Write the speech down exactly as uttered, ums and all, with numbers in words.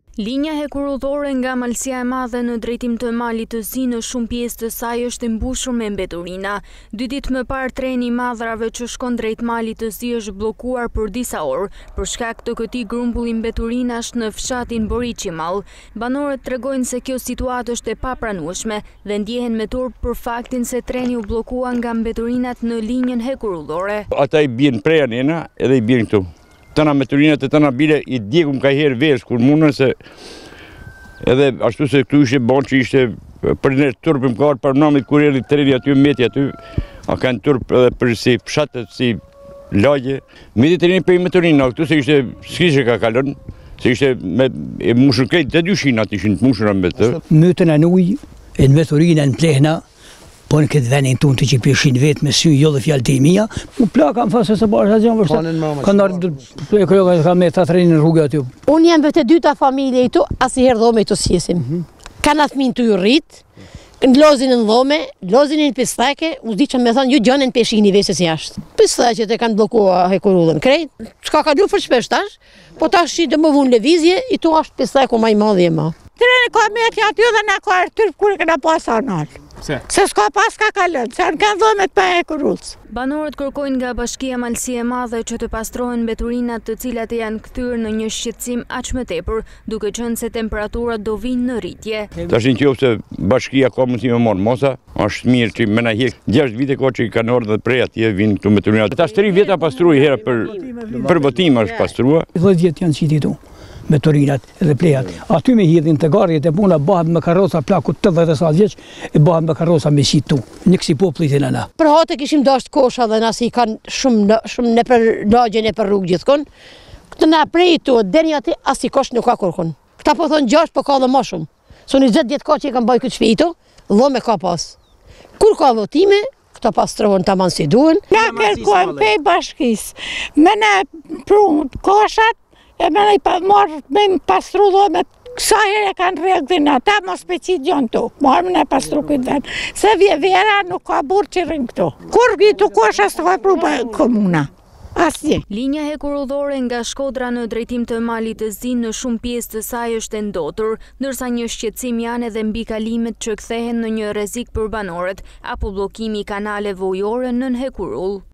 Linja hekurudhore nga Malësia e Madhe në drejtim të malit të Zi në shumë pjesë të saj është e mbushur me mbeturina. Dy ditë më parë treni i madrave që shkon drejt malit të Zi është bllokuar për disa orë për shkak të këtij grumbulli mbeturinash në fshatin Boriçimall. Banorët tregojnë se kjo situatë është e papranueshme dhe ndjehen me turp për faktin se treni u bllokua nga mbeturinat në linjën hekurudhore. Ata i bien prej anena edhe i bien këtu. Tëna meturinat e tëna bile i djegum ka herë vesh kur mundën se edhe ashtu se këtu ishe bon që ishte për në turpim ka arë për namit kur erë treni aty meti aty a kanë turp edhe për si fshatët, si lagje. Meti treni për i meturina, këtu se ishte s'kishe ka kalon, se ishte me e mushën krejt të dyshinat ishin të mushën me të. Mëtën e nuj, e në meturina në plehna, po në këtë venin tonë të që pjeshin vetë me sy, jo dhe fjallë të i mija, mu plaka më fasë se bërë, sa gjënë vërshtë, ka nërë, e kjo ka me të atrejnë në rrugë aty. Unë jam vetë dyta familje i tu, asiherë dhome i të sjesim. Kanë atë minë të ju rritë, në lozin në dhome, lozin në pistake, u zdi që me thonë, ju gjënë në peshin i vesës jashtë. Pistaqet e kanë blokua hekurudhën krejt, shka ka lu për shpesh tash, po tash që të më vunë levizje, i tu ashtë pistaku ma i madhje ma. Treni ka me të aty dhe na ka artyrp kur e këna pas anal. Se s'ka pas ka kalën, se në kanë dhomet pa e kurulës. Banorët kërkojnë nga Bashkia Malësie e Madhe që të pastrohen mbeturinat të cilat e janë kthyer në një shqetësim aq më tepër, duke qenë se temperaturat do vinë në rritje. Tashin qoftë se bashkia ka mundësi me marrë mosa, është mirë që me na hjek gjashtë vite ka që i kanë ardhur dhe prej atje vinë këtu mbeturinat. Tash tri vjeta pastruaj hera për për votim është pastruar. dhjetë vjet janë qiti tu. Meturinat edhe plejat. Aty me hidhin të garjet e puna bëhat me karroca plaku tetëdhjetë e sa vjeç e bëhat me karroca me si tu. Një kësi popullit e nëna. Për hate kishim dasht kosha dhe nasi i kanë shumë shumë në për lagjen e për rrugë gjithkon. Këtë na prej tu, deri aty as i kosh nuk ka kurkun. Këta po thonë gjashtë, po ka dhe më shumë. So njëzet vjet ka që i kanë bëj këtë shpitu, dhome ka pas. Kur ka votime, këta pastrohen tamam si duhen. Na kërkojmë pe bashkisë, me na prunë koshat, e me në i marrë me më pastru dhome, kësa herë e kanë reagdhin ata, mos peci gjonë tu, marrë me në pastru këtë vend. Se vje vera nuk ka burë që rinë këtu. Kur gjithu kosha së ka pru për komuna, asje. Linja hekurudhore nga Shkodra në drejtim të malit të Zi në shumë pjesë të saj është e ndotur, ndërsa një shqetësim janë edhe mbikalimet që kthehen në një rrezik për banorët, apo bllokimi i kanaleve ujore nën Hekurull.